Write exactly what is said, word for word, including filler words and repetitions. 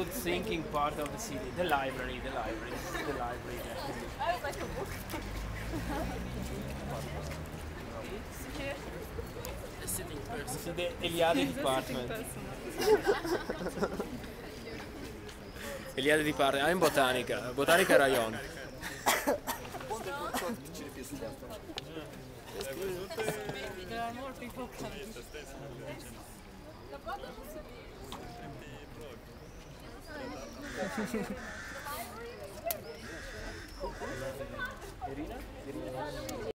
good thinking part of the city. The library, the library, the library. I was like a book. A sitting person. This is the Eliade department. Eliade department, I'm in Botanica. Botanica Rayon. There are more people coming. Irina? Irina?